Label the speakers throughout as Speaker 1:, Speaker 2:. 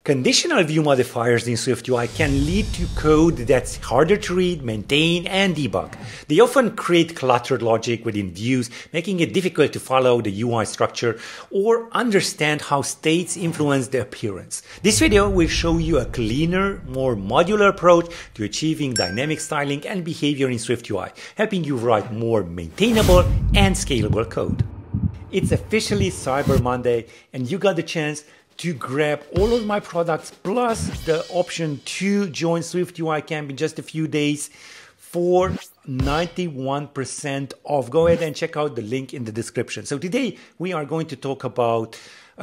Speaker 1: Conditional view modifiers in SwiftUI can lead to code that's harder to read, maintain, and debug. They often create cluttered logic within views, making it difficult to follow the UI structure or understand how states influence the appearance. This video will show you a cleaner, more modular approach to achieving dynamic styling and behavior in SwiftUI, helping you write more maintainable and scalable code. It's officially Cyber Monday, and you got the chance to grab all of my products plus the option to join SwiftUI Camp in just a few days for 91% off. Go ahead and check out the link in the description. So today we are going to talk about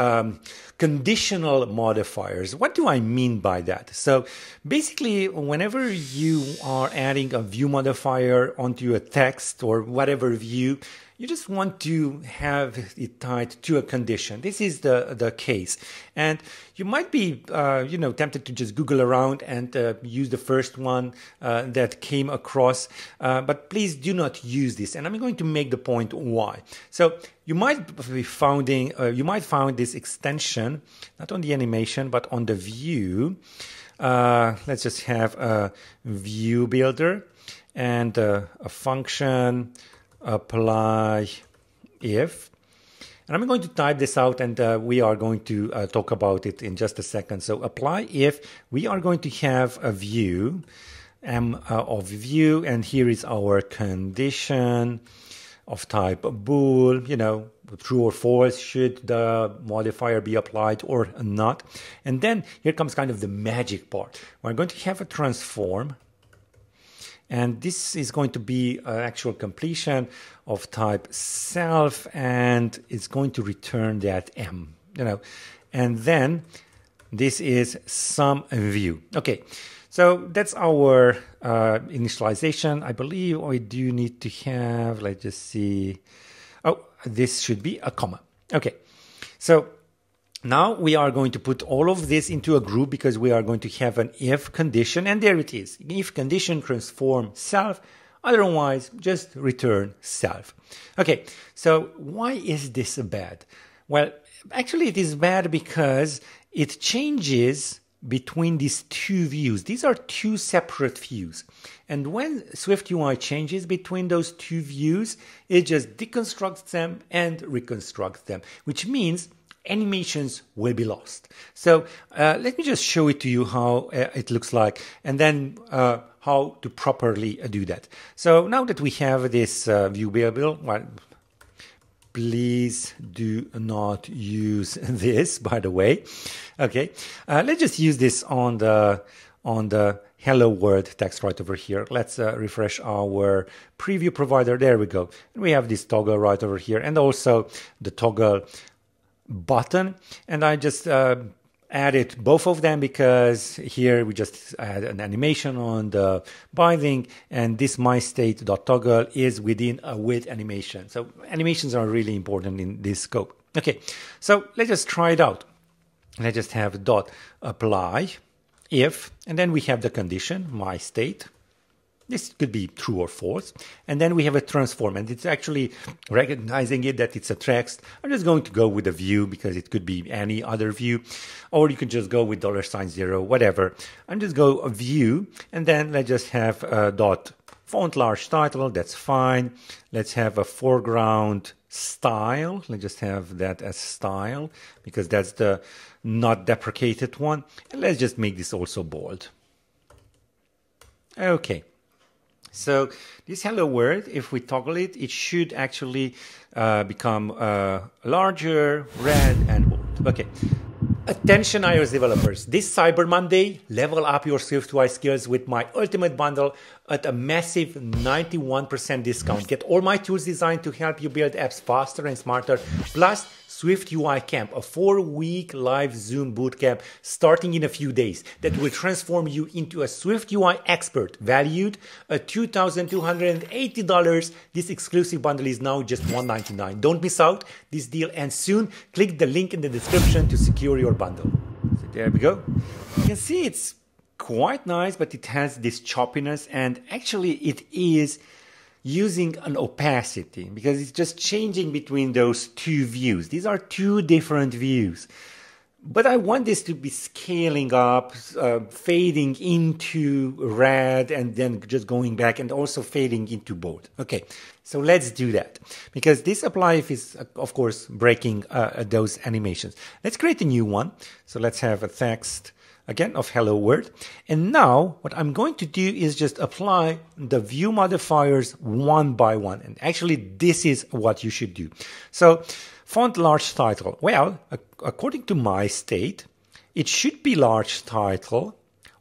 Speaker 1: conditional modifiers. What do I mean by that? So basically, whenever you are adding a view modifier onto a text or whatever view, you just want to have it tied to a condition. This is the case. And you might be tempted to just Google around and use the first one that came across. But please do not use this. And I'm going to make the point why. So you might be found this extension, not on the animation, but on the view. Let's just have a view builder and a function apply if, and I'm going to type this out, and we are going to talk about it in just a second. So apply if we are going to have a view of view, and here is our condition of type bool, true or false, should the modifier be applied or not. And then here comes kind of the magic part. We're going to have a transform, and this is going to be an actual completion of type self, and it's going to return that M, and then this is some view. Okay, so that's our initialization. I believe we do need to have, let's just see. Oh, this should be a comma. Okay, so now we are going to put all of this into a group because we are going to have an if condition, and there it is. If condition transform self, otherwise just return self. Okay, so why is this bad? Well, actually it is bad because it changes between these two views. These are two separate views. And when SwiftUI changes between those two views, it just deconstructs them and reconstructs them, which means animations will be lost. So let me just show it to you how it looks like, and then how to properly do that. So now that we have this view builder, well, please do not use this, by the way. Okay, let's just use this on the hello world text right over here. Let's refresh our preview provider. There we go. We have this toggle right over here, and also the toggle button, and I just added both of them because here we just add an animation on the binding, and this myState.toggle is within a with animation. So animations are really important in this scope. Okay, so let's just try it out. Let's just have dot apply if, and then we have the condition myState. This could be true or false. And then we have a transform, and it's actually recognizing it that it's a text. I'm just going to go with a view because it could be any other view, or you could just go with $0, whatever. I'm just go a view, and then let's just have a dot font large title. That's fine. Let's have a foreground style. Let's just have that as style because that's the not deprecated one. And let's just make this also bold. Okay. So this hello world, if we toggle it, it should actually become larger, red, and bold. Okay. Attention iOS developers, this Cyber Monday, level up your SwiftUI skills with my Ultimate Bundle at a massive 91% discount. Get all my tools designed to help you build apps faster and smarter, plus SwiftUI Camp, a 4-week live Zoom bootcamp starting in a few days that will transform you into a SwiftUI expert, valued at $2,280. This exclusive bundle is now just $199. Don't miss out. This deal ends soon. Click the link in the description to secure your bundle. So there we go. You can see it's quite nice, but it has this choppiness, and actually it is using an opacity because it's just changing between those two views. These are two different views. But I want this to be scaling up, fading into red, and then just going back and also fading into bold. Okay, so let's do that. Because this apply if is, of course, breaking those animations. Let's create a new one. So let's have a text, again, of hello world. And now what I'm going to do is just apply the view modifiers one by one. And actually, this is what you should do. So font large title. Well, according to my state, it should be large title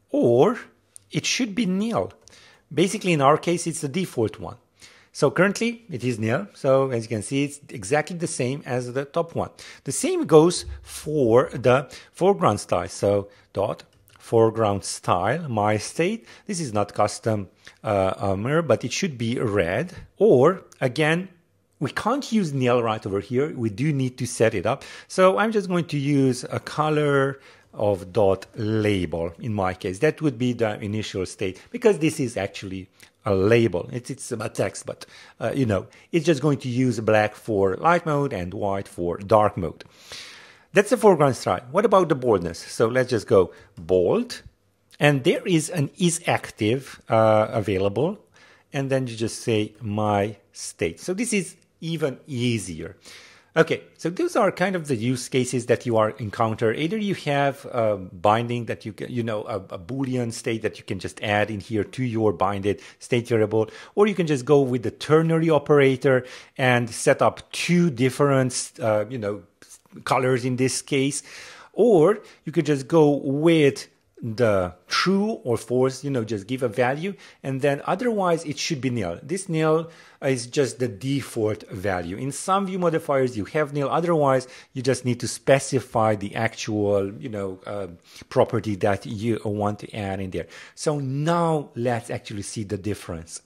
Speaker 1: or it should be nil. Basically, in our case, it's the default one. So currently it is nil. So as you can see, it's exactly the same as the top one. The same goes for the foreground style. So dot foreground style, my state. This is not custom mirror, but it should be red. Or again, we can't use nil right over here. We do need to set it up. So I'm just going to use a color of dot label in my case. That would be the initial state because this is actually a label. It's a text, but you know, it's just going to use black for light mode and white for dark mode. That's the foreground style. What about the boldness? So let's just go bold. And there is an isActive available. And then you just say my state. So this is even easier. Okay, so those are kind of the use cases that you are encounter. Either you have a binding that you can, you know, a Boolean state that you can just add in here to your binded state variable, or you can just go with the ternary operator and set up two different, you know, colors in this case, or you could just go with the true or false, you know, just give a value, and then otherwise it should be nil. This nil is just the default value. In some view modifiers you have nil, otherwise you just need to specify the actual, you know, property that you want to add in there. So now let's actually see the difference.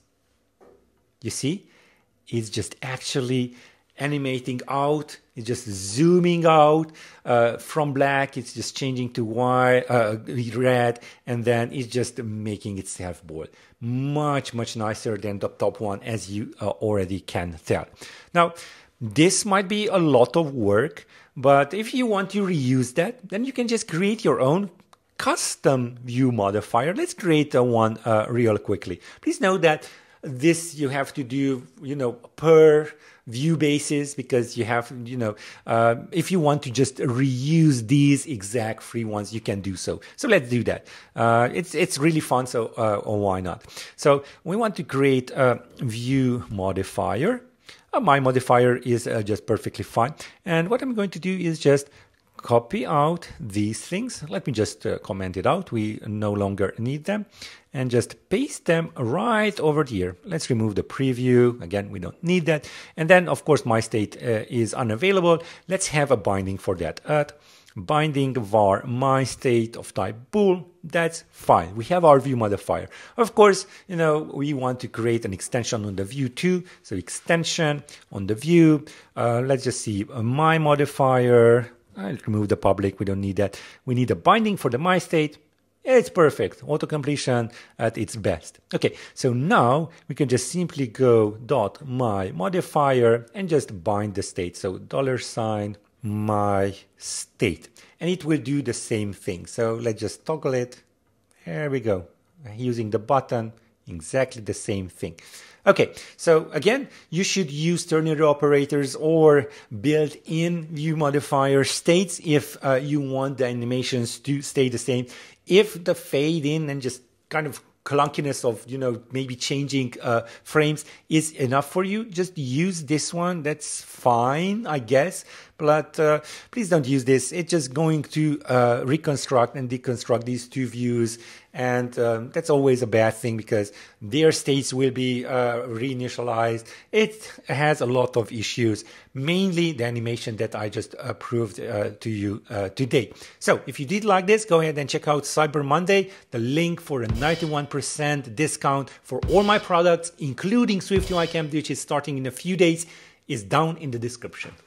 Speaker 1: You see, it's just actually animating out. It's just zooming out from black. It's just changing to white, red, and then it's just making itself bold. Much nicer than the top one, as you already can tell. Now, this might be a lot of work, but if you want to reuse that, then you can just create your own custom view modifier. Let's create one real quickly. Please note that this you have to do, you know, per view basis, because you have, you know, if you want to just reuse these exact free ones, you can do so. So let's do that. It's really fun, so why not? So we want to create a view modifier. My modifier is just perfectly fine. And what I'm going to do is just copy out these things. Let me just comment it out. We no longer need them. And just paste them right over here. Let's remove the preview. Again, we don't need that. And then, of course, my state is unavailable. Let's have a binding for that. At binding var my state of type bool. That's fine. We have our view modifier. Of course, you know, we want to create an extension on the view too. So extension on the view. Let's just see my modifier. I'll remove the public. We don't need that. We need a binding for the my state. It's perfect. Auto-completion at its best. Okay, so now we can just simply go dot my modifier and just bind the state. So $ my state. And it will do the same thing. So let's just toggle it. There we go. Using the button, exactly the same thing. Okay, so again, you should use ternary operators or built-in view modifier states if you want the animations to stay the same. If the fade in and just kind of clunkiness of, you know, maybe changing frames is enough for you, just use this one. That's fine, I guess. But please don't use this. It's just going to reconstruct and deconstruct these two views. And that's always a bad thing because their states will be reinitialized. It has a lot of issues, mainly the animation that I just proved to you today. So if you did like this, go ahead and check out Cyber Monday. The link for a 91% discount for all my products, including SwiftUI Camp, which is starting in a few days, is down in the description.